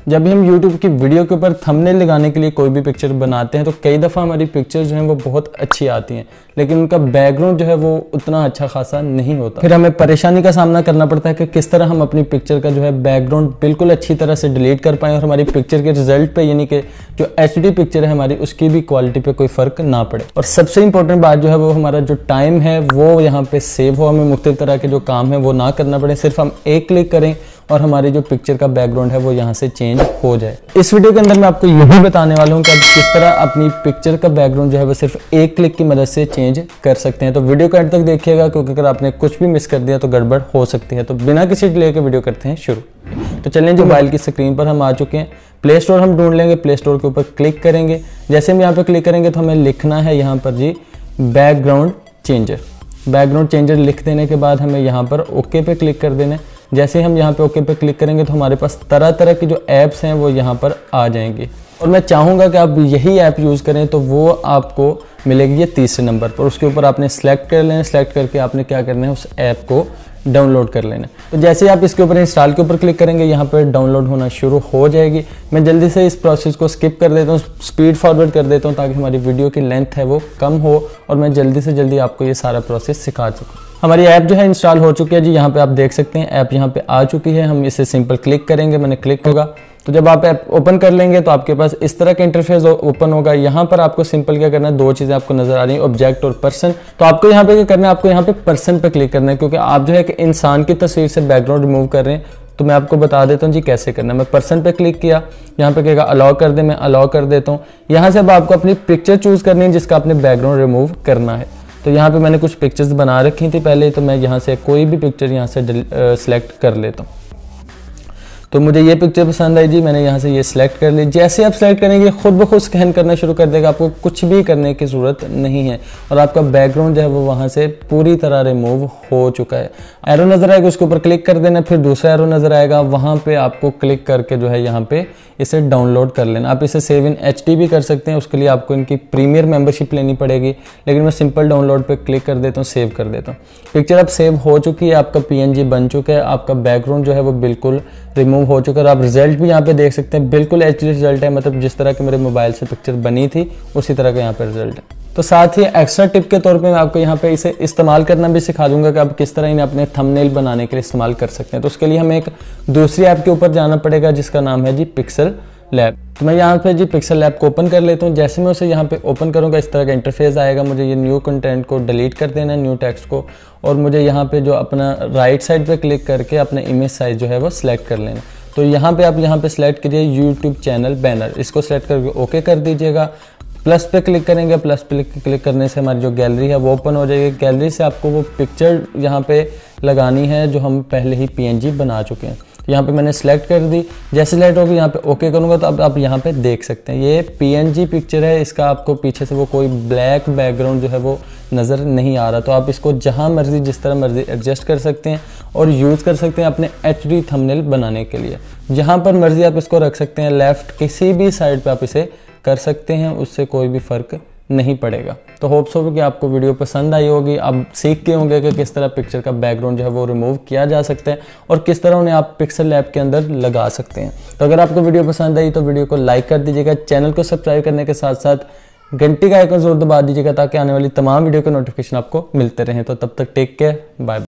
जब भी हम YouTube की वीडियो के ऊपर थंबनेल लगाने के लिए कोई भी पिक्चर बनाते हैं तो कई दफ़ा हमारी पिक्चर जो हैं वो बहुत अच्छी आती हैं, लेकिन उनका बैकग्राउंड जो है वो उतना अच्छा खासा नहीं होता। फिर हमें परेशानी का सामना करना पड़ता है कि किस तरह हम अपनी पिक्चर का जो है बैकग्राउंड बिल्कुल अच्छी तरह से डिलीट कर पाएँ और हमारी पिक्चर के रिजल्ट पे, यानी कि जो HD पिक्चर है हमारी, उसकी भी क्वालिटी पे कोई फ़र्क ना पड़े। और सबसे इंपॉर्टेंट बात जो है वो हमारा जो टाइम है वो यहाँ पे सेव हो, हमें मुख्तलिफ तरह के जो काम है वो ना करना पड़े, सिर्फ हम एक क्लिक करें और हमारी जो पिक्चर का बैकग्राउंड है वो यहाँ से चेंज हो जाए। इस वीडियो के अंदर मैं आपको यही बताने वाला हूँ कि आप किस तरह अपनी पिक्चर का बैकग्राउंड जो है वो सिर्फ एक क्लिक की मदद से चेंज कर सकते हैं। तो वीडियो को एंड तक देखिएगा, क्योंकि अगर आपने कुछ भी मिस कर दिया तो गड़बड़ हो सकती है। तो बिना किसी डिले के वीडियो करते हैं शुरू। तो चलिए, जो मोबाइल की स्क्रीन पर हम आ चुके हैं, प्ले स्टोर हम ढूंढ लेंगे, प्ले स्टोर के ऊपर क्लिक करेंगे। जैसे हम यहाँ पे क्लिक करेंगे तो हमें लिखना है यहाँ पर जी बैकग्राउंड चेंजर। बैकग्राउंड चेंजर लिख देने के बाद हमें यहाँ पर ओके पे क्लिक कर देना है। जैसे हम यहाँ पे ओके पे क्लिक करेंगे तो हमारे पास तरह तरह की जो ऐप्स हैं वो यहाँ पर आ जाएंगी, और मैं चाहूँगा कि आप यही ऐप यूज़ करें, तो वो आपको मिलेगी ये तीसरे नंबर पर। उसके ऊपर आपने सेलेक्ट कर लेना, सेलेक्ट करके आपने क्या करना है, उस ऐप को डाउनलोड कर लेना। तो जैसे ही आप इसके ऊपर इंस्टॉल के ऊपर क्लिक करेंगे, यहाँ पर डाउनलोड होना शुरू हो जाएगी। मैं जल्दी से इस प्रोसेस को स्किप कर देता हूँ, स्पीड फॉरवर्ड कर देता हूँ, ताकि हमारी वीडियो की लेंथ है वो कम हो और मैं जल्दी से जल्दी आपको ये सारा प्रोसेस सिखा सकूँ। हमारी ऐप जो है इंस्टॉल हो चुकी है जी, यहाँ पे आप देख सकते हैं ऐप यहाँ पे आ चुकी है। हम इसे सिंपल क्लिक करेंगे, मैंने क्लिक होगा तो जब आप ऐप ओपन कर लेंगे तो आपके पास इस तरह का इंटरफेस ओपन होगा। यहाँ पर आपको सिंपल क्या करना है, दो चीज़ें आपको नजर आ रही हैं, ऑब्जेक्ट और पर्सन। तो आपको यहाँ पे क्या करना है, आपको यहाँ पे पर्सन पे क्लिक करना है, क्योंकि आप जो है कि इंसान की तस्वीर से बैकग्राउंड रिमूव कर रहे हैं। तो मैं आपको बता देता हूँ जी कैसे करना है। मैं पर्सन पे क्लिक किया, यहाँ पे कहेगा अलाउ कर दे, मैं अलाउ कर देता हूँ। यहाँ से अब आपको अपनी पिक्चर चूज करनी है जिसका आपने बैकग्राउंड रिमूव करना है। तो यहाँ पे मैंने कुछ पिक्चर्स बना रखी थी पहले, तो मैं यहाँ से कोई भी पिक्चर यहाँ से सिलेक्ट कर लेता हूँ। तो मुझे ये पिक्चर पसंद आई जी, मैंने यहाँ से ये सिलेक्ट कर ली। जैसे आप सिलेक्ट करेंगे खुद ब खुद स्कैन करना शुरू कर देगा, आपको कुछ भी करने की ज़रूरत नहीं है, और आपका बैकग्राउंड जो है वो वहाँ से पूरी तरह रिमूव हो चुका है। एरो नज़र आएगा, उसके ऊपर क्लिक कर देना, फिर दूसरा एरो नज़र आएगा, वहाँ पे आपको क्लिक करके जो है यहाँ पे इसे डाउनलोड कर लेना। आप इसे सेव इन HD भी कर सकते हैं, उसके लिए आपको इनकी प्रीमियर मेंबरशिप लेनी पड़ेगी, लेकिन मैं सिंपल डाउनलोड पे क्लिक कर देता हूँ, सेव कर देता हूँ। पिक्चर अब सेव हो चुकी है, आपका PNG बन चुका है, आपका बैकग्राउंड जो है वो बिल्कुल रिमूव हो चुका है। और आप रिजल्ट भी यहाँ पे देख सकते हैं, बिल्कुल HD रिजल्ट है, मतलब जिस तरह के मेरे मोबाइल से पिक्चर बनी थी उसी तरह का यहाँ पे रिजल्ट है। तो साथ ही एक्स्ट्रा टिप के तौर पे मैं आपको यहाँ पे इसे इस्तेमाल करना भी सिखा दूंगा कि आप किस तरह इन्हें अपने थंबनेल बनाने के लिए इस्तेमाल कर सकते हैं। तो उसके लिए हमें एक दूसरी ऐप के ऊपर जाना पड़ेगा जिसका नाम है जी पिक्सल लैब। तो मैं यहाँ पे जी पिक्सल लैब को ओपन कर लेता हूँ। जैसे मैं उसे यहाँ पे ओपन करूँगा इस तरह का इंटरफेस आएगा। मुझे ये न्यू कंटेंट को डिलीट कर देना है, न्यू टेक्स्ट को, और मुझे यहाँ पे जो अपना राइट साइड पे क्लिक करके अपने इमेज साइज जो है वो सिलेक्ट कर लेना। तो यहाँ पे आप यहाँ पे सिलेक्ट कीजिए यूट्यूब चैनल बैनर, इसको सिलेक्ट करके ओके कर दीजिएगा। प्लस पे क्लिक करेंगे, प्लस पे क्लिक करने से हमारी जो गैलरी है वो ओपन हो जाएगी। गैलरी से आपको वो पिक्चर यहाँ पे लगानी है जो हम पहले ही PNG बना चुके हैं। यहाँ पे मैंने सेलेक्ट कर दी, जैसे सिलेक्ट होगी यहाँ पे ओके करूँगा तो अब आप यहाँ पे देख सकते हैं ये PNG पिक्चर है। इसका आपको पीछे से वो कोई ब्लैक बैकग्राउंड जो है वो नज़र नहीं आ रहा। तो आप इसको जहाँ मर्जी जिस तरह मर्जी एडजस्ट कर सकते हैं और यूज़ कर सकते हैं अपने HD थंबनेल बनाने के लिए। जहाँ पर मर्जी आप इसको रख सकते हैं, लेफ़्ट किसी भी साइड पर आप इसे कर सकते हैं, उससे कोई भी फ़र्क नहीं पड़ेगा। तो होप्स हो कि आपको वीडियो पसंद आई होगी, आप सीख के होंगे कि किस तरह पिक्चर का बैकग्राउंड जो है वो रिमूव किया जा सकता है और किस तरह उन्हें आप पिक्सल लैब के अंदर लगा सकते हैं। तो अगर आपको वीडियो पसंद आई तो वीडियो को लाइक कर दीजिएगा, चैनल को सब्सक्राइब करने के साथ साथ घंटी का आइकन जरूर दबा दीजिएगा ताकि आने वाली तमाम वीडियो के नोटिफिकेशन आपको मिलते रहें। तो तब तक टेक केयर, बाय।